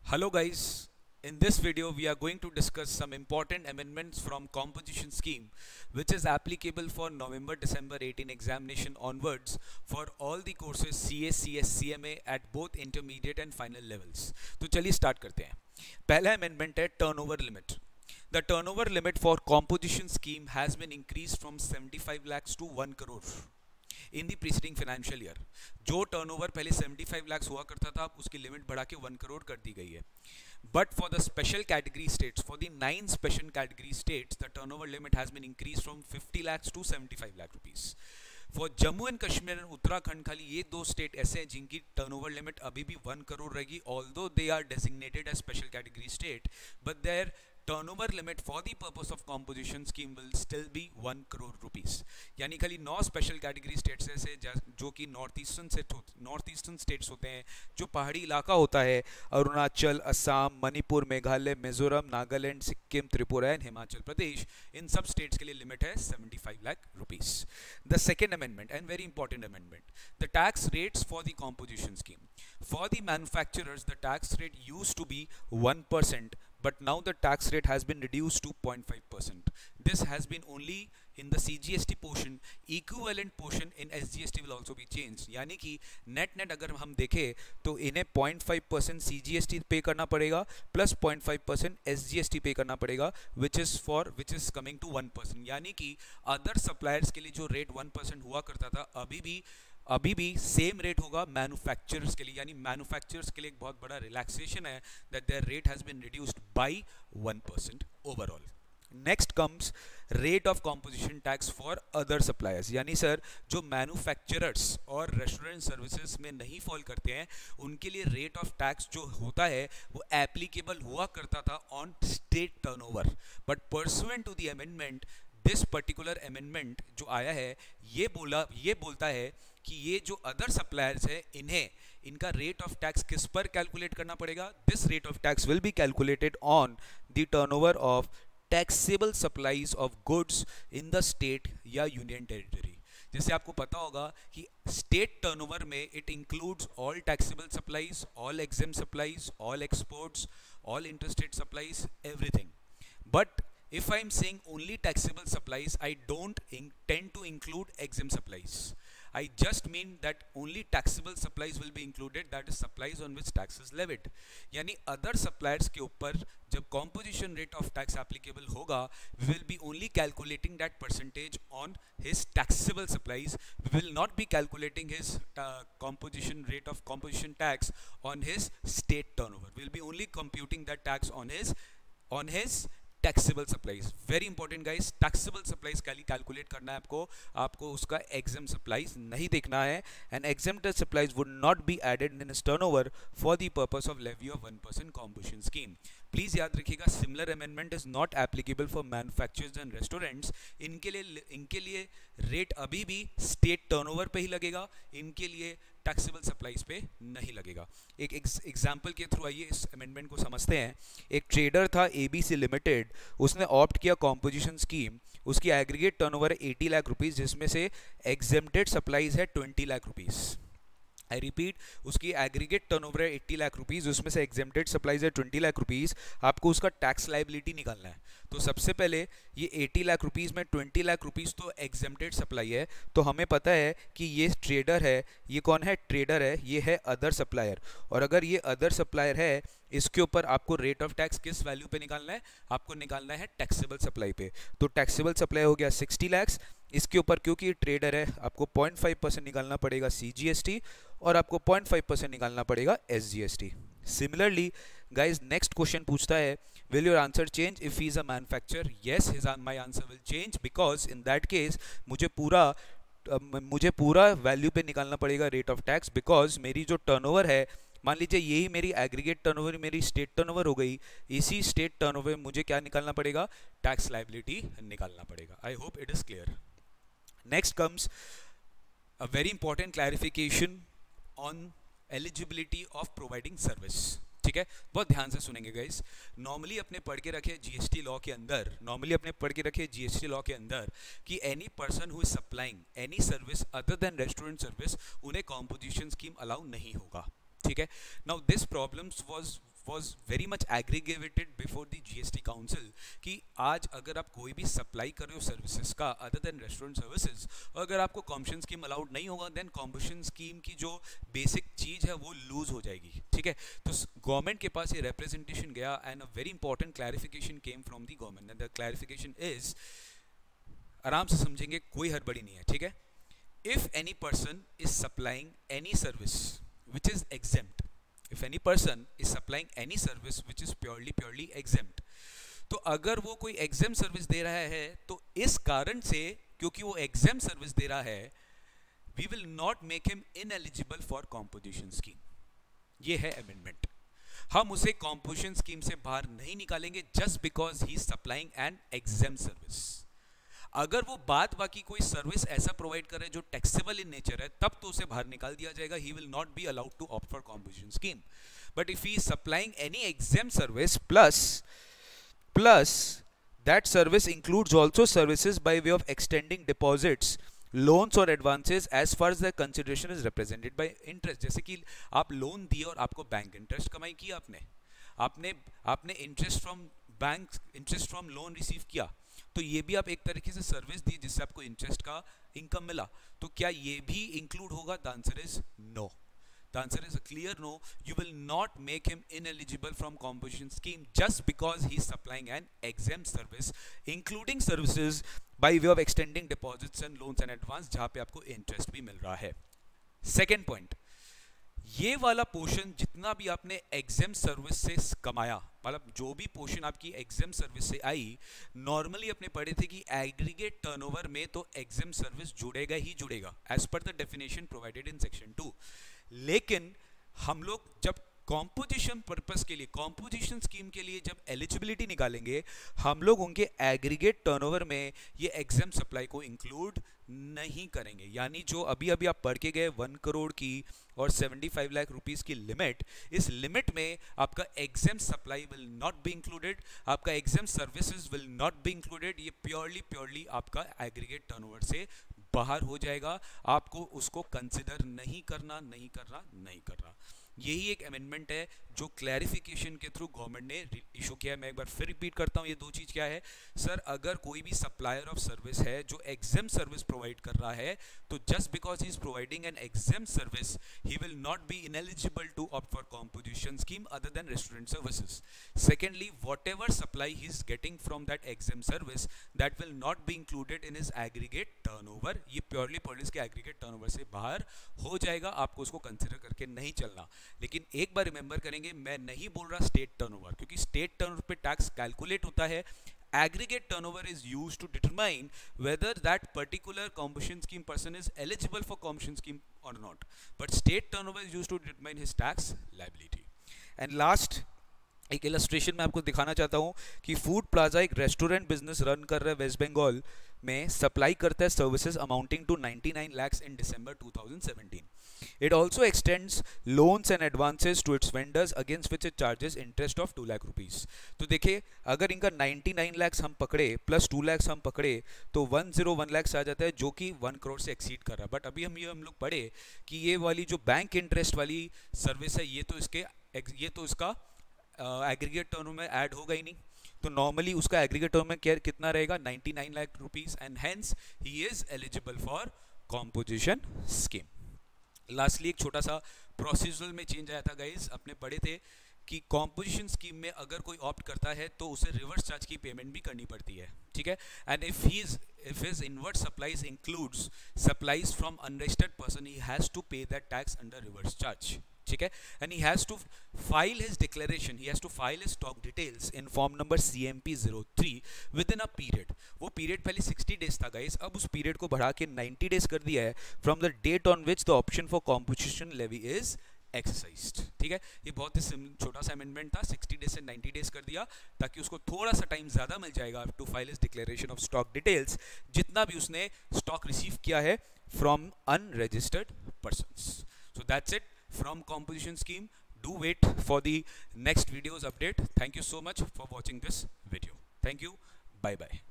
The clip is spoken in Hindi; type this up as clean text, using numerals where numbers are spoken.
Hello guys, in this video we are going to discuss some important amendments from composition scheme which is applicable for November-December 18 examination onwards for all the courses CA, CS, CMA at both intermediate and final levels. तो चलिए start करते हैं. पहला amendment है turnover limit. The turnover limit for composition scheme has been increased from 75 lakhs to 1 crore. In the preceding financial year जो टर्नओवर पहले 75 लाख हुआ करता था उसकी लिमिट बढ़ा के 1 करोड़ कर दी गई है. But for the special category states, for the 9 special category states, the turnover limit has been increase from 50 lakh to 75 lakh rupees. For Jammu and Kashmir and Uttarakhand खाली ये दो स्टेट ऐसे हैं जिनकी टर्नओवर लिमिट अभी भी 1 करोड़ रहेगी, although they are designated as special category state, but there turnover limit for the purpose of composition scheme will still be 1 crore rupees. यानी खाली 9 स्पेशल कैटेगरी स्टेट्स ऐसे जो कि नॉर्थ ईस्टर्न स्टेट्स होते हैं, जो पहाड़ी इलाका होता है, अरुणाचल, असम, मणिपुर, मेघालय, मिजोरम, नागालैंड, सिक्किम, त्रिपुरा एंड हिमाचल प्रदेश, इन सब स्टेट्स के लिए लिमिट है 75 lakh rupees. The second amendment and very important amendment, the tax rates for the composition scheme. For the manufacturers, the tax rate used to be 1%, but now the tax rate has been reduced to 0.5%. This has been only in the CGST portion. Equivalent portion in SGST will also be changed. यानी कि net अगर हम देखें तो इन्हें 0.5% CGST पे करना पड़ेगा प्लस 0.5% SGST पे करना पड़ेगा, which is coming to 1%. यानी कि अदर सप्लायर्स के लिए जो रेट 1% हुआ करता था अभी भी सेम रेट होगा मैन्युफैक्चरर्स के लिए. यानी मैन्युफैक्चरर्स के लिए एक बहुत बड़ा रिलैक्सेशन है that their rate has been reduced by 1% overall. Next comes rate of composition tax for other suppliers. यानी सर जो मैन्युफैक्चरर्स और रेस्टोरेंट सर्विसेज में नहीं फॉल करते हैं उनके लिए रेट ऑफ टैक्स जो होता है वो एप्लीकेबल हुआ करता था on state turnover, but pursuant to the amendment this particular amendment जो आया है ये बोलता है कि ये जो अदर सप्लायर्स है इनका रेट ऑफ टैक्स किस पर कैलकुलेट करना पड़ेगा. This rate of tax will be calculated on the turnover of taxable supplies of goods in the state या यूनियन टेरिटरी. जैसे आपको पता होगा कि स्टेट टर्नओवर में it includes all taxable supplies, all exempt supplies, all exports, all interstate supplies, everything. But if I am saying only taxable supplies, I don't intend to include exempt supplies. I just mean that only taxable supplies will be included, that is supplies on which tax is levied. यानी other suppliers के ऊपर जब composition rate of tax applicable होगा, we will be only calculating that percentage on his taxable supplies. We will not be calculating his composition rate of composition tax on his state turnover. We will be only computing that tax on his taxable supplies. Very important guys, taxable supplies calculate करना है आपको उसका एग्जाम सप्लाईज नहीं देखना है. And exempted supplies would not be added in turnover for the purpose of levy of 1% composition scheme. Please याद रखिएगा similar amendment is not applicable for manufacturers and restaurants. इनके लिए रेट अभी भी स्टेट टर्नओवर पे ही लगेगा, इनके लिए टैक्सेबल सप्लाईज पे नहीं लगेगा. एक एग्जाम्पल के थ्रू आइए इस अमेंडमेंट को समझते हैं. एक ट्रेडर था ABC लिमिटेड, उसने ऑप्ट किया कॉम्पोजिशन स्कीम. उसकी एग्रीगेट टर्नओवर है 80 लाख रुपीस, जिसमें से एग्जेम्प्टेड सप्लाईज है 20 लाख रुपीस. आई रिपीट, उसकी एग्रीगेट टर्नओवर है 80 लाख रुपीस, उसमें से एग्जेम्प्टेड सप्लाईज है 20 लाख रुपीस. आपको उसका टैक्स लायबिलिटी निकालना है. तो सबसे पहले ये 80 लाख रुपीस में 20 लाख रुपीस तो एग्जेम्प्टेड सप्लाई है, तो हमें पता है कि ये ट्रेडर है. ये कौन है? ट्रेडर है. ये है अदर सप्लायर. और अगर ये अदर सप्लायर है इसके ऊपर आपको रेट ऑफ टैक्स किस वैल्यू पे निकालना है? आपको निकालना है टैक्सेबल सप्लाई पे. तो टैक्सेबल सप्लाई हो गया 60 लाख. इसके ऊपर क्योंकि ये ट्रेडर है आपको 0.5% निकालना पड़ेगा CGST और आपको 0.5% निकालना पड़ेगा SGST. Similarly guys next question पूछता है will your answer change if he is a manufacturer? Yes, my answer will change because in that case मुझे पूरा वैल्यू पे निकालना पड़ेगा रेट ऑफ टैक्स. बिकॉज मेरी जो टर्नओवर है, मान लीजिए यही मेरी एग्रीगेट टर्नओवर मेरी स्टेट टर्नओवर हो गई, इसी स्टेट टर्नओवर में मुझे क्या निकालना पड़ेगा? टैक्स लायबिलिटी निकालना पड़ेगा. I hope it is clear. Next comes a very important clarification on eligibility of providing service. ठीक है, बहुत ध्यान से सुनेंगे गाइस. नॉर्मली अपने पढ़ के रखे GST लॉ के अंदर कि any person who is supplying any service other than restaurant service, उन्हें कॉम्पोजिशन स्कीम अलाउ नहीं होगा. ठीक है, now this problems was very much aggregated before the GST Council कि आज अगर आप कोई भी सप्लाई कर रहे हो सर्विसेज का अदर देन रेस्टोरेंट सर्विसेज, और अगर आपको कॉम्पिटिशन स्कीम अलाउड नहीं होगा देन कॉम्पिटिशन स्कीम की जो बेसिक चीज़ है वो लूज हो जाएगी, ठीक है। तो गवर्नमेंट के पास ये रिप्रेजेंटेशन गया and a very important clarification came from the government and the clarification is, आराम से समझेंगे, कोई हड़बड़ी नहीं है, ठीक है। If any person is supplying any service which is exempt, if any person is supplying any service which is purely exempt, तो अगर वो कोई exempt सर्विस दे रहा है तो इस कारण से, क्योंकि वो exempt सर्विस दे रहा है, we will not make him ineligible for composition scheme. ये है amendment. हम उसे composition scheme से बाहर नहीं निकालेंगे just because he is supplying an exempt service. अगर वो बात बाकी कोई सर्विस ऐसा प्रोवाइड कर रहे हैं जो टैक्सेबल इन नेचर है, तब तो उसे बाहर निकाल दिया जाएगा. He will not be allowed to opt for composition scheme. But if he is supplying any exempt service plus that service includes also services by way of extending deposits, loans और advances as far as the consideration is represented by interest. जैसे कि आप लोन दिए और आपको बैंक इंटरेस्ट कमाई किया, आपने interest from bank, interest from loan receive किया, तो ये भी आप एक तरीके से सर्विस दी जिससे आपको इंटरेस्ट का इनकम मिला. तो क्या ये भी इंक्लूड होगा? The answer is no. The answer is a clear no. You will not make him ineligible from composition scheme just because he is supplying an exempt service including services by way of extending deposits and loans and advance, जहां पे आपको इंटरेस्ट भी मिल रहा है. सेकेंड पॉइंट, ये वाला पोर्शन जितना भी आपने एग्जेम्प्ट सर्विस से कमाया, मतलब जो भी पोर्शन आपकी एग्जेम्प्ट सर्विस से आई, नॉर्मली अपने पढ़े थे कि एग्रीगेट टर्नओवर में तो एग्जेम्प्ट सर्विस जुड़ेगा ही जुड़ेगा एज पर the definition provided in section 2. लेकिन हम लोग जब कॉम्पोजिशन पर्पस के लिए, कॉम्पोजिशन स्कीम के लिए जब एलिजिबिलिटी निकालेंगे, हम लोग उनके एग्रीगेट टर्नओवर में ये एग्जेम्प्ट सप्लाई को इंक्लूड नहीं करेंगे. यानी जो अभी आप पढ़ के गए 1 करोड़ की और 75 लाख रुपीस की लिमिट, इस लिमिट में आपका exempt supply will not be included, आपका exempt services will not be included. ये प्योरली आपका एग्रीगेट टर्नओवर से बाहर हो जाएगा. आपको उसको कंसिडर नहीं करना. यही एक अमेंडमेंट है जो क्लैरिफिकेशन के थ्रू गवर्नमेंट ने इशू किया है. मैं एक बार फिर रिपीट करता हूँ, ये दो चीज़ क्या है सर. अगर कोई भी सप्लायर ऑफ सर्विस है जो एग्जेम्प्ट सर्विस प्रोवाइड कर रहा है, तो just because he is providing an exempt service he will not be ineligible to opt for composition scheme other than restaurant services. Secondly, whatever supply he is getting from that exempt service that will not be included in his aggregate turnover. ये प्योरली के एग्रीगेट टर्नओवर से बाहर हो जाएगा. आपको उसको कंसिडर करके नहीं चलना. लेकिन एक बार रिमेंबर करेंगे, मैं नहीं बोल रहा स्टेट टर्नओवर, क्योंकि स्टेट टर्नओवर पे टैक्स कैलकुलेट होता है. Aggregate turnover is used to determine whether that particular composition scheme person is eligible for composition scheme और not, but state turnover is used to determine his tax liability. And last एक इलस्ट्रेशन में आपको दिखाना चाहता हूं कि फूड प्लाजा एक रेस्टोरेंट बिजनेस रन कर रहा है वेस्ट बंगाल में, सप्लाई करता है services amounting to 99 lakhs in December 2017. It also extends loans and advances to its vendors against which it charges interest of 2 lakh rupees. तो देखिए, अगर इनका 99 lakhs हम पकड़े प्लस 2 lakhs हम पकड़े तो 101 lakhs आ जाता है, जो कि 1 करोड़ से एक्सीड कर रहा है. बट अभी हम लोग पढ़े कि ये वाली जो बैंक इंटरेस्ट वाली सर्विस है, ये तो इसका एग्रीगेट टर्न में ऐड होगा ही नहीं. तो नॉर्मली उसका एग्रीगेट टर्म में कितना रहेगा? 99 lakh rupees, and hence he is eligible for composition scheme. Lastly एक छोटा सा प्रोसीजरल में चेंज आया था गाइज. अपने पढ़े थे कि कॉम्पोजिशन स्कीम में अगर कोई ऑप्ट करता है तो उसे रिवर्स चार्ज की पेमेंट भी करनी पड़ती है, ठीक है. And if his inward supplies includes supplies from unregistered person, he has to pay that tax under reverse charge, ठीक है. And he has to file his declaration, he has to file his stock details in form number CMP 03 within a period. वो पीरियड पहले 60 डेज था गाइस, अब उस पीरियड को बढ़ा के 90 डेज कर दिया है from the date on which the option for composition levy is exercised, ठीक है. ये बहुत ही छोटा सा अमेंडमेंट था, 60 डेज से 90 डेज कर दिया ताकि उसको थोड़ा सा टाइम ज्यादा मिल जाएगा to file his declaration of stock details, जितना भी उसने स्टॉक रिसीव किया है from unregistered persons. So that's it from composition scheme. Do wait for the next videos update. Thank you so much for watching this video. Thank you. Bye bye.